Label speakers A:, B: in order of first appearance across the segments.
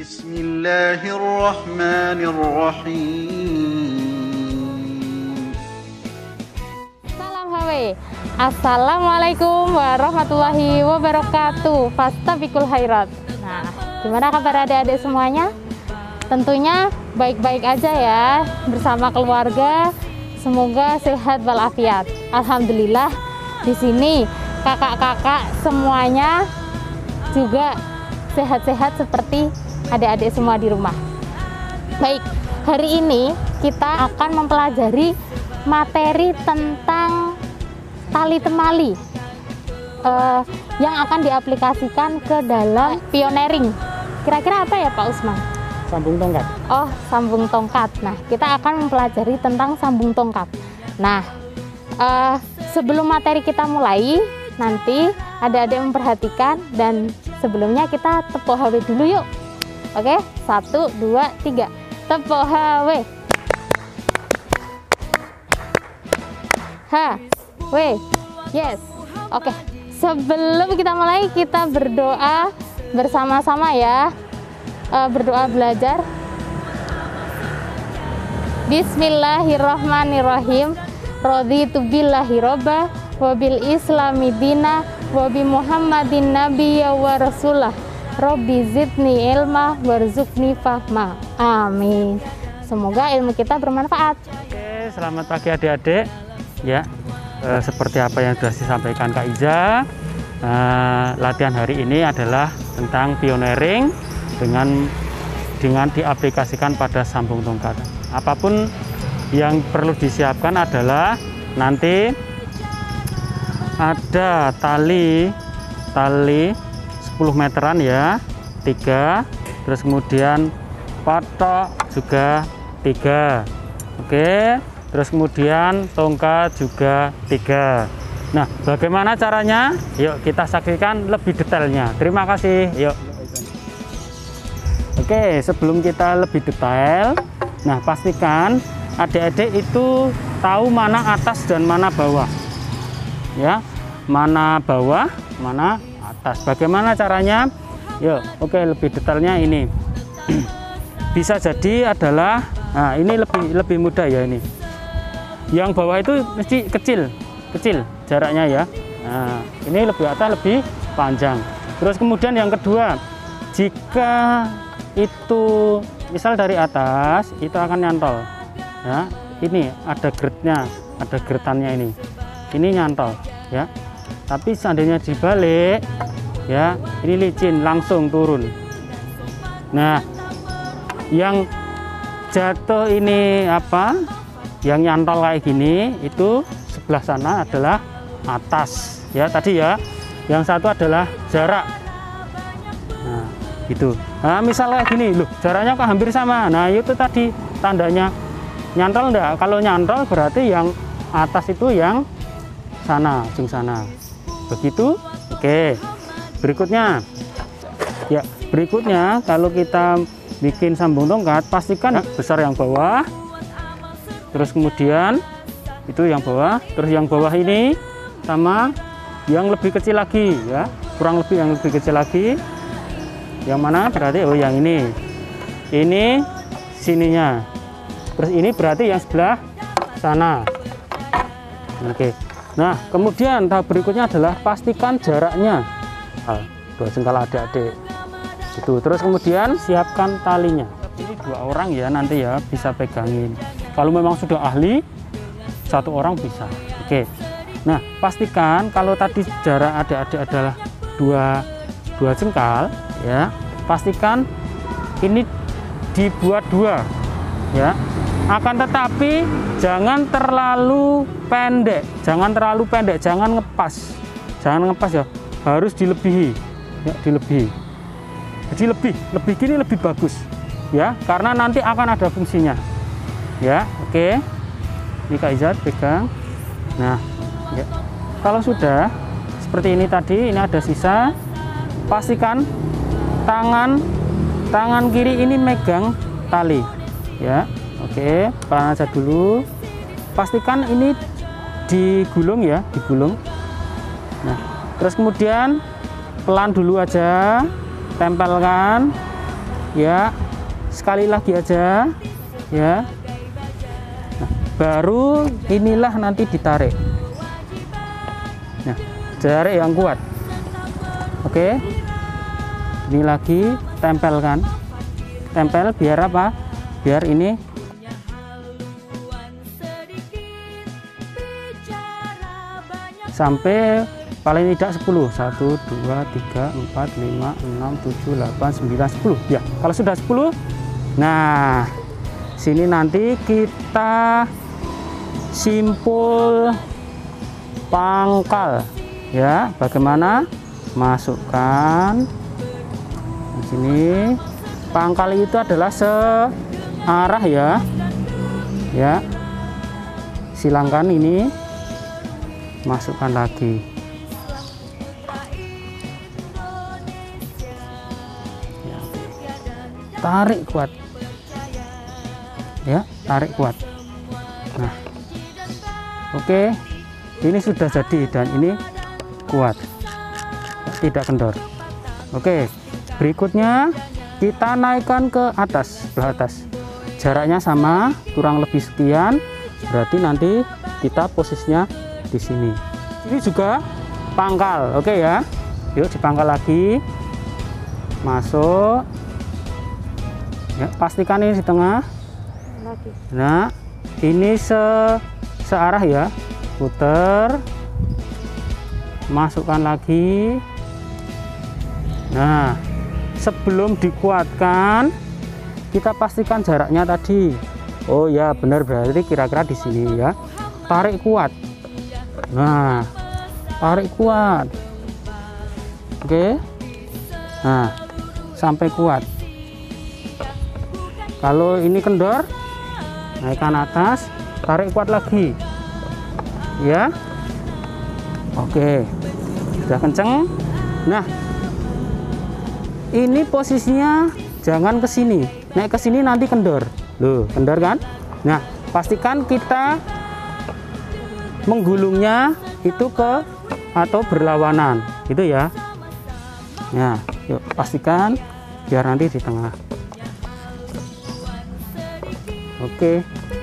A: Bismillahirrahmanirrahim.
B: Salam HW. Assalamualaikum warahmatullahi wabarakatuh. Fastabiqul khairat. Nah, gimana kabar adik-adik semuanya? Tentunya baik-baik aja ya bersama keluarga. Semoga sehat walafiat. Alhamdulillah di sini kakak-kakak semuanya juga sehat-sehat seperti adik-adik semua di rumah. Baik, hari ini kita akan mempelajari materi tentang tali temali yang akan diaplikasikan ke dalam pioneering. Kira-kira apa ya Pak Usman?
C: Sambung tongkat.
B: Oh, sambung tongkat. Nah, kita akan mempelajari tentang sambung tongkat. Nah, sebelum materi kita mulai, nanti adik-adik memperhatikan, dan sebelumnya kita tepuk HW dulu yuk. Oke, 1, 2, 3. Tepuk HW. HW. Yes. Oke. Sebelum kita mulai, kita berdoa bersama-sama ya. Berdoa belajar. Bismillahirrahmanirrahim. Raditu billahi robba wa bil islami dina wa bi muhammadin nabiyya wa rasulah. Robbi zidni ilma warzuqni fahma. Amin. Semoga ilmu kita bermanfaat.
C: Oke, selamat pagi adik-adik. Ya, seperti apa yang sudah disampaikan Kak Iza, latihan hari ini adalah tentang pioneering dengan diaplikasikan pada sambung tongkat. Apapun yang perlu disiapkan adalah nanti ada tali 10 meteran ya, 3, terus kemudian patok juga 3. Oke, terus kemudian tongkat juga 3. Nah, bagaimana caranya? Yuk kita saksikan lebih detailnya. Terima kasih. Yuk. Oke, sebelum kita lebih detail, nah pastikan adik-adik itu tahu mana atas dan mana bawah. Ya, mana bawah, mana atas. Bagaimana caranya? Yuk, oke, lebih detailnya ini. Bisa jadi adalah, nah ini lebih mudah ya ini. Yang bawah itu mesti kecil jaraknya ya. Nah, ini lebih atas lebih panjang. Terus kemudian yang kedua, jika itu misal dari atas itu akan nyantol. Ya, ini ada gretnya, ada gretannya ini. Ini nyantol ya. Tapi seandainya dibalik ya, ini licin langsung turun. Nah, yang jatuh ini apa? Yang nyantol kayak gini itu sebelah sana adalah atas ya tadi ya. Yang satu adalah jarak. Nah, gitu. Nah, misalnya gini loh, jaraknya kok hampir sama. Nah, itu tadi tandanya nyantol enggak? Kalau nyantol berarti yang atas itu yang sana, ujung sana. Begitu. Oke. Berikutnya. Ya, berikutnya kalau kita bikin sambung tongkat, pastikan besar yang bawah. Terus kemudian itu yang bawah, terus yang bawah ini sama yang lebih kecil lagi ya. Kurang lebih yang lebih kecil lagi. Yang mana berarti oh yang ini. Ini sininya. Terus ini berarti yang sebelah sana. Oke. Nah, kemudian tahap berikutnya adalah pastikan jaraknya 2 jengkal adik-adik. Itu. Terus kemudian siapkan talinya. Ini 2 orang ya nanti ya bisa pegangin. Kalau memang sudah ahli, 1 orang bisa. Oke. Nah, pastikan kalau tadi jarak adik-adik adalah 2 jengkal ya. Pastikan ini dibuat 2 ya. Akan tetapi jangan terlalu pendek, jangan ngepas ya, harus dilebihi ya, dilebihi. Jadi lebih gini lebih bagus ya, karena nanti akan ada fungsinya ya. Oke, ini Kak Iza pegang. Nah ya, kalau sudah seperti ini tadi, ini ada sisa, pastikan tangan kiri ini megang tali ya. Oke, pelan aja dulu. Pastikan ini digulung ya, digulung. Nah, terus kemudian pelan dulu aja, tempelkan. ya, sekali lagi aja ya. Nah, baru inilah nanti ditarik. Nah, tarik yang kuat. Oke, ini lagi tempelkan, tempel biar apa? Biar ini sampai paling tidak 10. 1 2 3 4 5 6 7 8 9 10 ya. Kalau sudah 10, nah sini nanti kita simpul pangkal ya. Bagaimana? Masukkan di sini. Pangkal itu adalah searah ya. Ya. Silangkan ini, masukkan lagi. Ya. Tarik kuat. Ya, tarik kuat. Nah. Oke. Ini sudah jadi dan ini kuat. Tidak kendor. Oke, berikutnya kita naikkan ke atas, sebelah atas. Jaraknya sama, kurang lebih sekian. Berarti nanti kita posisinya di sini. Ini juga pangkal, oke ya. Yuk dipangkal lagi. Masuk. Ya, pastikan ini di tengah. Nah, ini searah ya. Putar. Masukkan lagi. Nah, sebelum dikuatkan kita pastikan jaraknya tadi. Oh ya, benar, berarti kira-kira di sini ya. Tarik kuat. Nah, tarik kuat. Oke. Nah, sampai kuat. Kalau ini kendor, naikkan atas, tarik kuat lagi. Ya. Oke. Sudah kenceng. Nah, ini posisinya jangan ke sini. Naik ke sini nanti kendor. Loh, kendor kan? Nah, pastikan kita menggulungnya itu ke atau berlawanan, gitu ya. Nah, yuk pastikan biar nanti di tengah. Oke.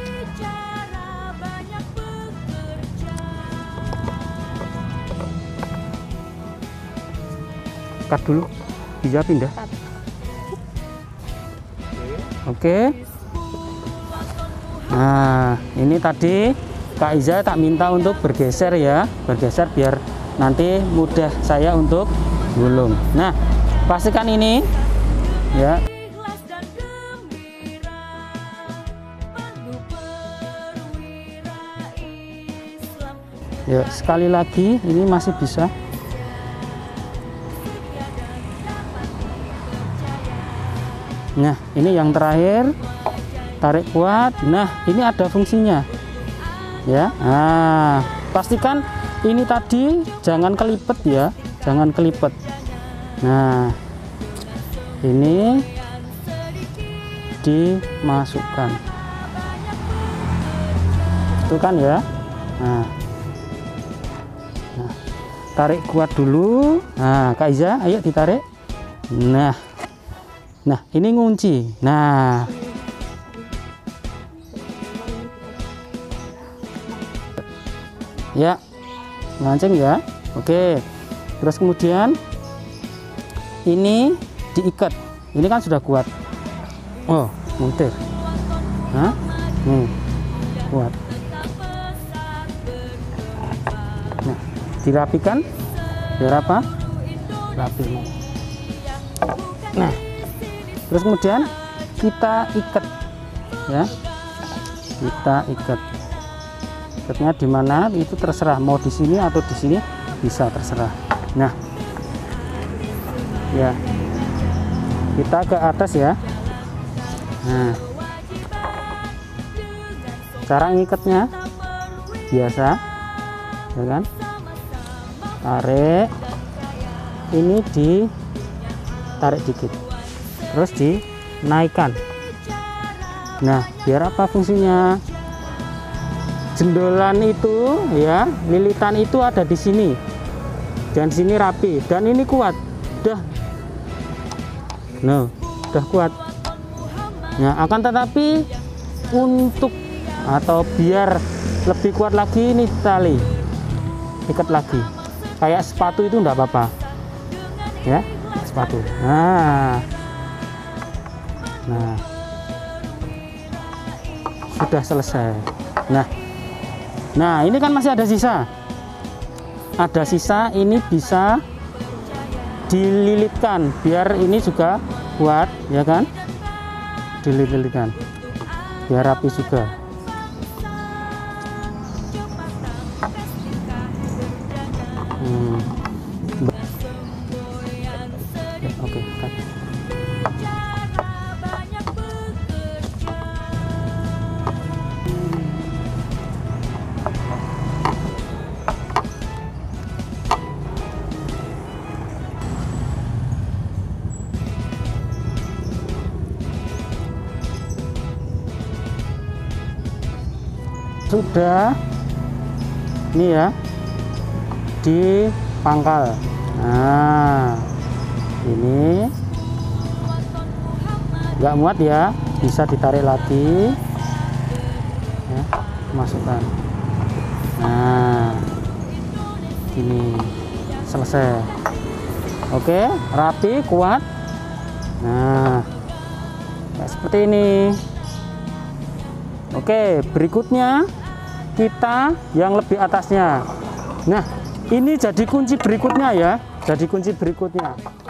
C: Cut dulu. Bisa pindah. Oke. Nah, ini tadi Kak Iza tak minta untuk bergeser ya, bergeser biar nanti mudah saya untuk gulung. Nah, pastikan ini ya. Ya, sekali lagi ini masih bisa. Nah, ini yang terakhir, tarik kuat. Nah, ini ada fungsinya ya. Nah, pastikan ini tadi jangan kelipet ya, jangan kelipet. Nah, ini dimasukkan, itu kan ya. Nah, tarik kuat dulu. Nah, Kak Iza, ayo ditarik. Nah, ini ngunci. Nah, ya, mancing ya. Oke. Terus kemudian ini diikat. Ini kan sudah kuat. Oh, muntir. Nah, kuat. Nah, dirapikan. Biar apa? Rapi. Nah, terus kemudian kita ikat ya, kita ikat. Ikatnya di mana itu terserah, mau di sini atau di sini bisa, terserah. Nah, ya, kita ke atas ya. Nah, cara ngikatnya biasa ya kan, tarik ini, ditarik dikit, terus dinaikkan. Nah, biar apa fungsinya? Jendolan itu ya, lilitan itu ada di sini dan sini rapi dan ini kuat. Dah. No, sudah kuat. Nah, akan tetapi untuk atau biar lebih kuat lagi, ini tali ikat lagi kayak sepatu itu enggak apa-apa ya, sepatu. Nah sudah selesai. Nah ini kan masih ada sisa, ini bisa dililitkan biar ini juga kuat ya kan, dililitkan biar rapi juga. Oke, cut. Sudah ini ya di pangkal. Nah ini nggak muat ya, bisa ditarik lagi ya, masukkan. Nah ini selesai. Oke, rapi, kuat. Nah kayak seperti ini. Oke, berikutnya kita yang lebih atasnya. Nah, ini jadi kunci berikutnya ya. Jadi kunci berikutnya.